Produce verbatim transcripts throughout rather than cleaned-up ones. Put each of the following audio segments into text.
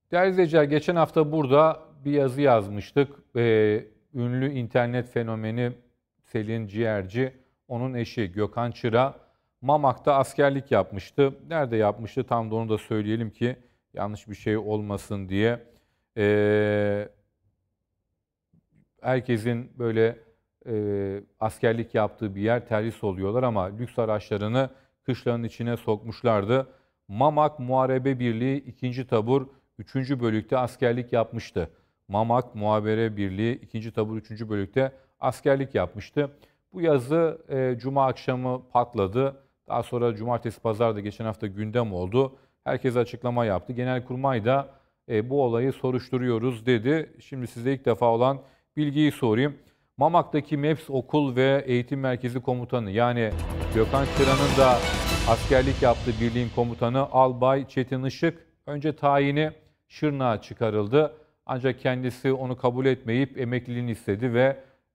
Değerli izleyiciler, geçen hafta burada bir yazı yazmıştık. Ee, ünlü internet fenomeni Selin Ciğerci, onun eşi Gökhan Çıra, Mamak'ta askerlik yapmıştı. Nerede yapmıştı? Tam da onu da söyleyelim ki yanlış bir şey olmasın diye. Ee, herkesin böyle e, askerlik yaptığı bir yer terhis oluyorlar ama lüks araçlarını kışlanın içine sokmuşlardı. Mamak Muharebe Birliği ikinci. Tabur üçüncü. Bölükte askerlik yapmıştı. Mamak Muhabere Birliği ikinci. Tabur üçüncü. Bölükte askerlik yapmıştı. Bu yazı e, Cuma akşamı patladı. Daha sonra Cumartesi Pazar da geçen hafta gündem oldu. Herkes açıklama yaptı. Genelkurmay da e, bu olayı soruşturuyoruz dedi. Şimdi size ilk defa olan bilgiyi sorayım. Mamak'taki MEPS Okul ve Eğitim Merkezi Komutanı, yani Gökhan Çıra'nın da askerlik yaptığı birliğin komutanı Albay Çetin Işık önce tayini Şırnak'a çıkarıldı. Ancak kendisi onu kabul etmeyip emekliliğini istedi ve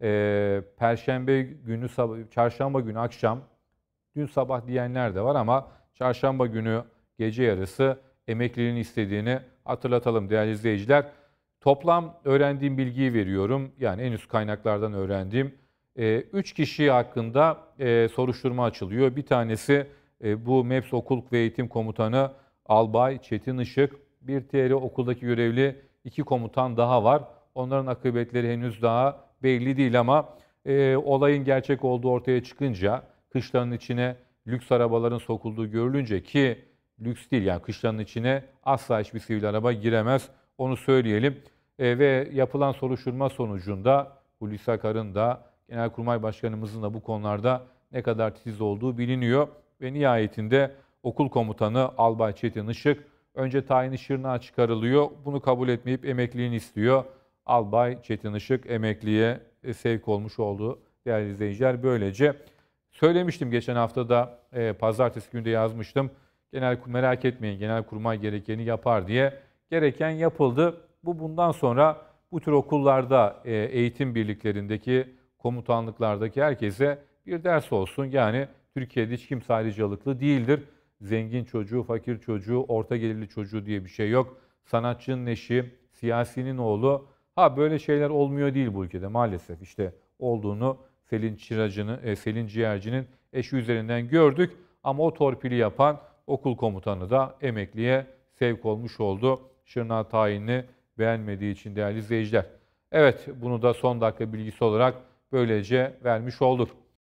e, Perşembe günü, çarşamba günü akşam, dün sabah diyenler de var ama çarşamba günü gece yarısı emekliliğini istediğini hatırlatalım değerli izleyiciler. Toplam öğrendiğim bilgiyi veriyorum. Yani en üst kaynaklardan öğrendiğim. E, üç kişi hakkında e, soruşturma açılıyor. Bir tanesi e, bu MEPS Okul ve Eğitim Komutanı Albay Çetin Işık. Bir diğeri okuldaki görevli iki komutan daha var. Onların akıbetleri henüz daha belli değil ama e, olayın gerçek olduğu ortaya çıkınca, kışlanın içine lüks arabaların sokulduğu görülünce, ki lüks değil yani kışlanın içine asla hiçbir sivil araba giremez, onu söyleyelim. E, ve yapılan soruşturma sonucunda Hulusi Akar'ın da Genelkurmay Başkanımızın da bu konularda ne kadar titiz olduğu biliniyor. Ve nihayetinde okul komutanı Albay Çetin Işık önce tayini Şırnak'a çıkarılıyor. Bunu kabul etmeyip emekliliğini istiyor. Albay Çetin Işık emekliye sevk olmuş oldu değerli izleyiciler. Böylece söylemiştim geçen hafta da, e, pazartesi günü de yazmıştım. Genel merak etmeyin, Genelkurmay gerekeni yapar diye. Gereken yapıldı. Bu bundan sonra bu tür okullarda, e, eğitim birliklerindeki, komutanlıklardaki herkese bir ders olsun. Yani Türkiye'de hiç kimse ayrıcalıklı değildir. Zengin çocuğu, fakir çocuğu, orta gelirli çocuğu diye bir şey yok. Sanatçının eşi, siyasinin oğlu. Ha, böyle şeyler olmuyor değil bu ülkede maalesef. İşte olduğunu Selin Çıracı'nın, e, Selin Ciğerci'nin eşi üzerinden gördük. Ama o torpili yapan okul komutanı da emekliye sevk olmuş oldu. Şırnak tayinini beğenmediği için değerli izleyiciler. Evet, bunu da son dakika bilgisi olarak böylece vermiş olduk.